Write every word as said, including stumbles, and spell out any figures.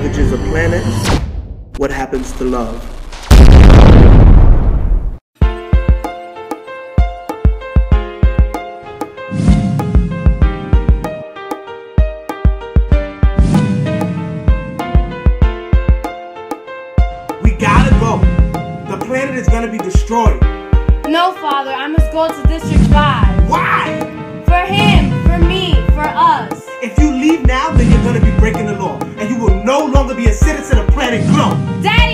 ravages a planet, what happens to love? We gotta go. The planet is gonna be destroyed. No, Father, I must go to District five. Why? For him, for me, for us. If you leave now, then you're gonna be breaking the law, and you will no longer be a citizen of planet Glow. Dad!